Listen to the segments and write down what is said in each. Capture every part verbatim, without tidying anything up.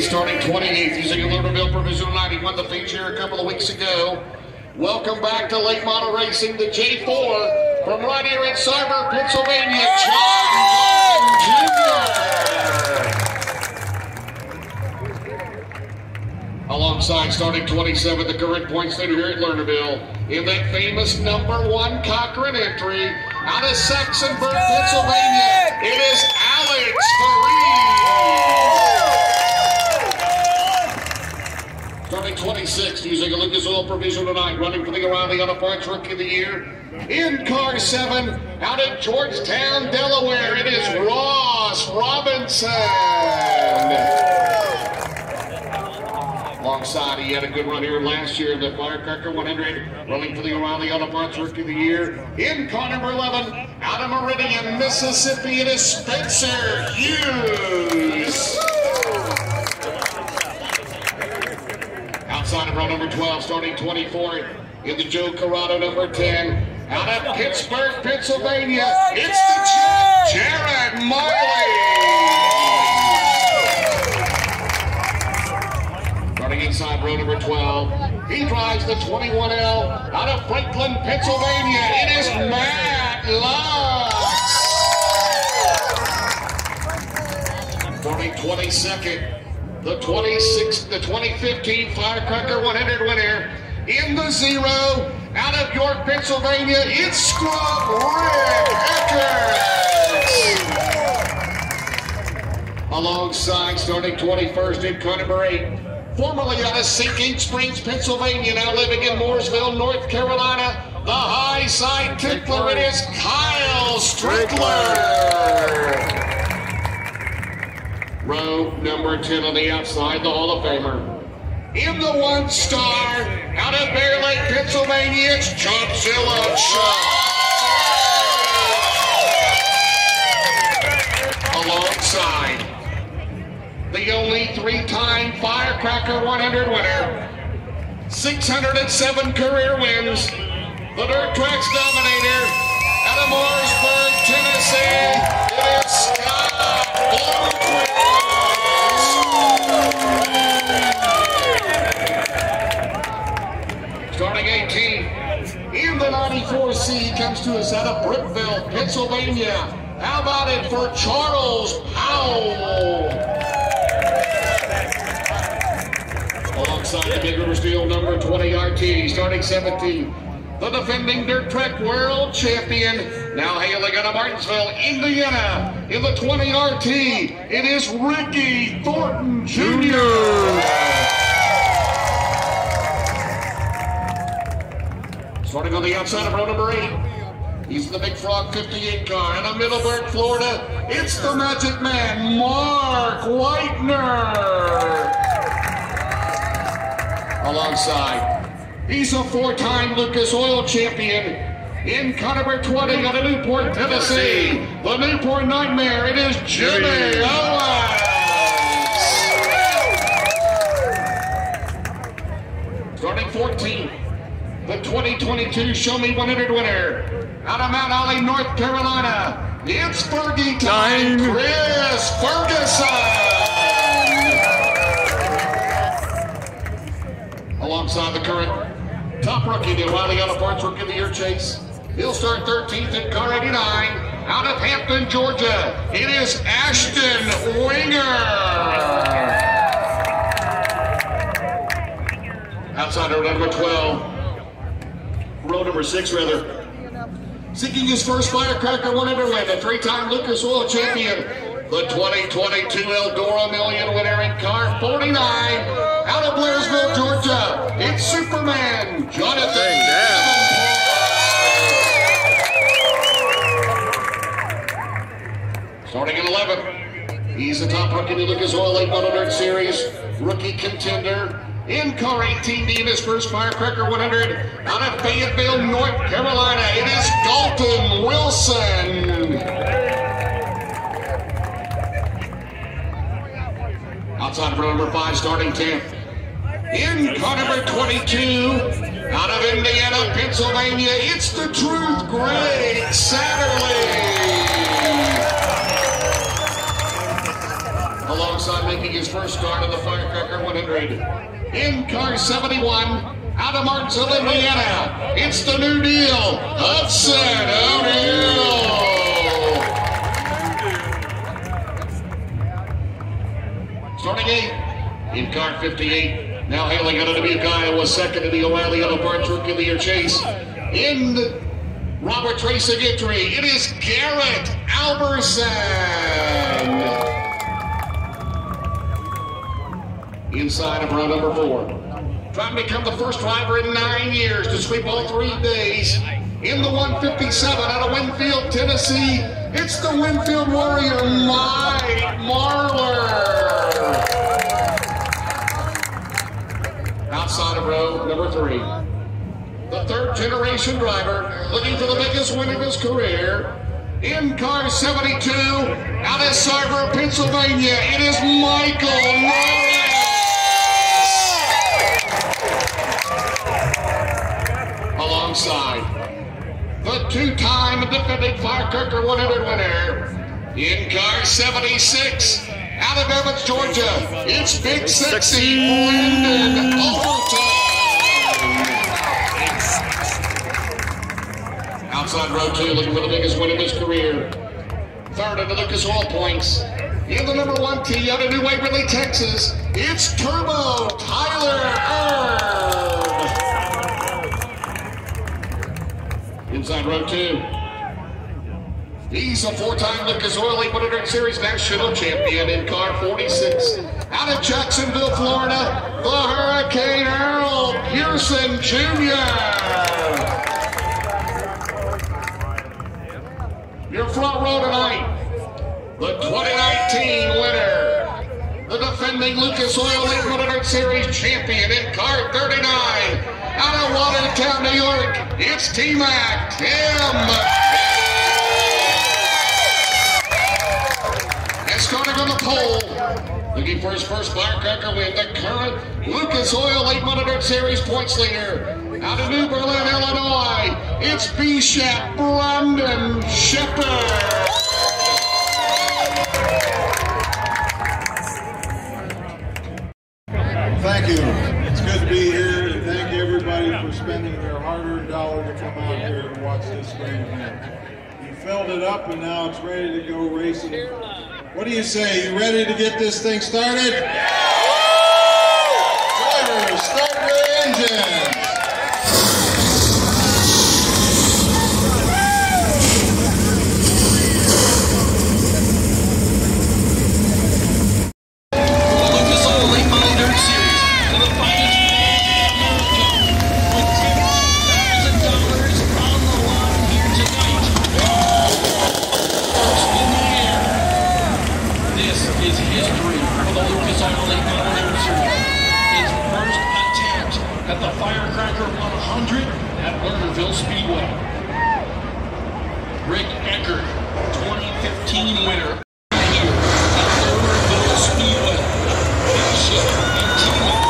starting twenty-eighth, using a Lernerville Provisional nine. He won the feature a couple of weeks ago. Welcome back to late model racing, the J four from right here in Sarver, Pennsylvania, John Junior Alongside starting twenty-seven, the current points leader here at Lernerville in that famous number one Cochran entry out of Saxonburg, Pennsylvania. It is Alex Fareed. Starting twenty-sixth, using a Lucas Oil Provisional tonight, running for the O'Reilly Auto Parts Rookie of the Year. In car seven, out of Georgetown, Delaware, it is Ross Robinson. Alongside, he had a good run here last year in the Firecracker one hundred, running for the O'Reilly Auto Parts Rookie of the Year. In car number eleven, out of Meridian, Mississippi, it is Spencer Hughes. Outside of row number twelve, starting twenty-fourth, in the Joe Corrado number ten, out of Pittsburgh, Pennsylvania, it's the Jet, Jared Marley. Starting inside row number twelve, he drives the twenty-one L out of Franklin, Pennsylvania. It is Matt Lux. Starting twenty-second, the twenty-sixth, the twenty fifteen Firecracker one hundred winner in the zero out of York, Pennsylvania. It's Scrub Rick Eckert. Alongside, starting twenty-first in car number eight, formerly out of Sinking Springs, Pennsylvania, now living in Mooresville, North Carolina, the high side tickler, it is Kyle Strickler. Row number ten on the outside, the Hall of Famer. In the one star, out of Bear Lake, Pennsylvania, it's Chopzilla Chuck. Alongside, the only three-time Firecracker one hundred winner, six hundred seven career wins, the Dirt Tracks Dominator, out of Mooresburg, Tennessee, it is Scott Bloomquist. Starting eighteenth, in the ninety-four C, comes to us out of Brookville, Pennsylvania. How about it for Charles Powell? Alongside the Big River Steel number twenty R T, starting seventeenth, the defending Dirt Track World Champion, now hailing out of Martinsville, Indiana, in the twenty R T, it is Ricky Thornton Junior Starting on the outside of row number eight, he's in the Big Frog fifty-eight car out of Middleburg, Florida. It's the Magic Man, Mark Whitener. Alongside, he's a four-time Lucas Oil champion in car number twenty out of Newport, Tennessee. The Newport Nightmare, it is Jimmy Owens. Starting fourteenth, the twenty twenty-two Show Me one hundred winner out of Mount Holly, North Carolina. It's Fergie time, Chris Ferguson. Alongside the current top rookie, the O'Reilly Auto Parts Rookie of the Year chase, he'll start thirteenth in car eighty-nine out of Hampton, Georgia. It is Ashton Winger. Outside row number twelve, row number six rather, seeking his first Firecracker one hundred win, a three-time Lucas Oil champion, the twenty twenty-two Eldora Million winner in car forty-nine, out of Blairsville, Georgia, it's Superman Jonathan Davenport. Starting at eleven, he's the top rookie in the Lucas Oil eight one hundred Series, rookie contender. In car eighteen, being his first Firecracker one hundred, out of Fayetteville, North Carolina, it is Dalton Wilson. Outside of row number five, starting tenth. In car number twenty-two, out of Indiana, Pennsylvania, it's the Truth, Greg Satterley. alongside making his first start in the Firecracker one hundred. In car seventy-one, out of Martinsville, Indiana, it's the New Deal, Hudson O'Neal. Starting eight, in car fifty-eight, now hailing out of Dubuque, Iowa, second in the O'Reilly Auto Parts Rookie of the Year chase. In Robert Racing entry, it is Garrett Alberson. Inside of row number four. Trying to become the first driver in nine years to sweep all three days. In the one fifty-seven out of Winfield, Tennessee, it's the Winfield Warrior, Mike Marlar. Outside of row number three. The third generation driver looking for the biggest win of his career. In car seventy-two, out of Sarver, Pennsylvania, it is Michael Norris. Alongside the two-time defending Firecracker one hundred winner. In car seventy-six, out of Evans, Georgia, it's Big Sexy Brandon Overton. Outside row two, looking for the biggest win of his career. Third in the Lucas Oil Points. In the number one tee out of New Waverly, Texas, it's Turbo Tyler Erb. Inside row two. He's a four-time Lucas Oil eight hundred Series National Champion in car forty-six. Out of Jacksonville, Florida, the Hurricane Earl Pearson Junior Your front row tonight, the twenty nineteen winner, the defending Lucas Oil eight hundred Series champion in car thirty-nine, out of Watertown, New York, it's T-Mac Tim. And starting on the pole, looking for his first Firecracker win, the current Lucas Oil eight hundred Series points leader. Out of New Berlin, Illinois, it's B-Shap Brandon Shepard. Thank you. It's good to be here, and thank you everybody for spending their hard-earned dollar to come out here and watch this great event. You filled it up, and now it's ready to go racing. What do you say? You ready to get this thing started? Drivers, start your engines. Firecracker one hundred at Lernerville Speedway. Rick Eckert, twenty fifteen winner here at Lernerville Speedway. Big Ship and T-Mac.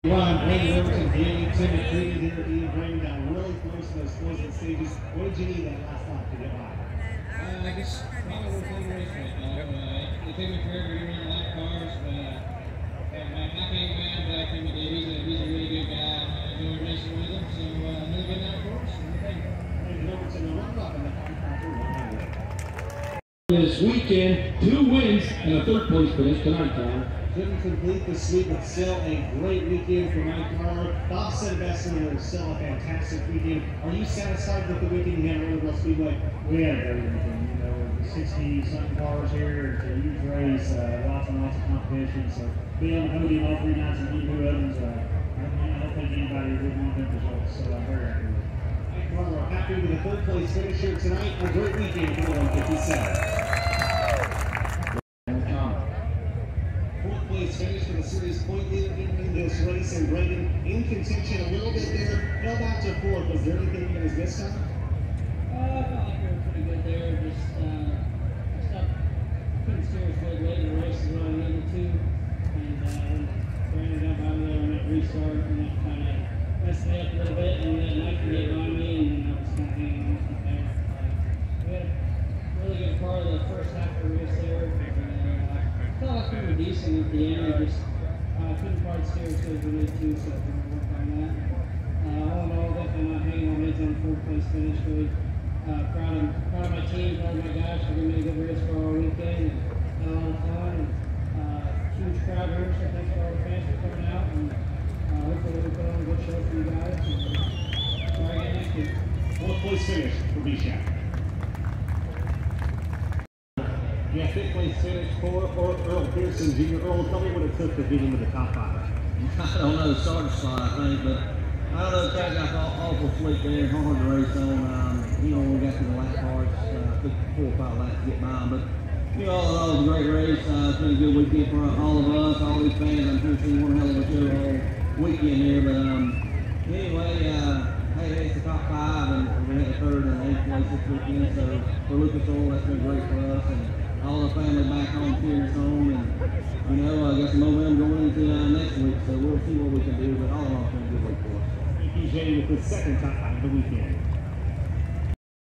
Ron, Brandon Overton, Danny, Tim McCready there at the end, bringing down really close to those closing stages. What did you need that last lap to get by? Uh, I just kind of worked on the race right now. Uh, it took me forever to run a lot of cars, but uh, I'm happy man back in the day. He's a, he's a really good guy. I enjoy racing with him, so uh, he'll get out of course. Brandon Overton, a run up in the This weekend, two wins and a third place finish tonight, Tom. Couldn't complete the sweep, but still a great weekend for Mike Carr. Bob said best, and it was still a fantastic weekend. Are you satisfied with the weekend you had at Roosevelt Speedway? We had a great weekend. You know, sixty-something cars here. It's a huge race, uh, lots and lots of competition. So being on the podium all three nights and beating New Evans, uh, I don't think anybody would want them results. So I'm very happy with it. Mike Carr, we're happy with the third place finish here tonight. A great weekend for the one fifty-seven. Finish for the series point leader in this race, and Brandon in contention a little bit there, held out to fourth. Was there anything you guys missed on? Uh, I felt like we were pretty good there. Just uh, stuff couldn't steer as good late in the race as what I needed to, and uh, Brandon got by me there on that restart, and that kind of messed me up a little bit, and then Mike can get by me, and I was kind of hanging on from there. Uh, we had a really good part of the first half of the race there. I felt like we were decent at the end. We just uh, couldn't quite steer as good as we needed to, so we're going to work on that. Uh, all in all, definitely not hanging on heads on the fourth place finish. Really uh, proud, of, proud of my team, proud of my guys for giving me a good race for our weekend, and had a lot of fun. And, uh, huge crowd here, so thanks for all the fans for coming out. And uh, hopefully we put on a good show for you guys. And, uh, try again next week. Fourth place finish for B-Shack. Yeah, fifth place finish for Earl Pearson Junior Earl, tell me what it took to beat him in the top five. I don't know, starting spot, I think, but I don't know, the track got awful slick there, hard to race on. Um, you know, when we got to the lap parts, uh, took four or five laps to get by him. But, you know, all in all, it was a great race. Uh, it's been a good weekend for all of us, all these fans. I'm sure it's been one hell of a show all weekend here. But um, anyway, uh, hey, it's the top five, and we had a third and eighth place this weekend. So for Lucas Oil, that's been great for us. And all the family back home, cheering us home, and you know, I got some momentum going into uh, next week, so we'll see what we can do. But all in all, it's been a good week for us. Thank you, Jay, with the second top five of the weekend.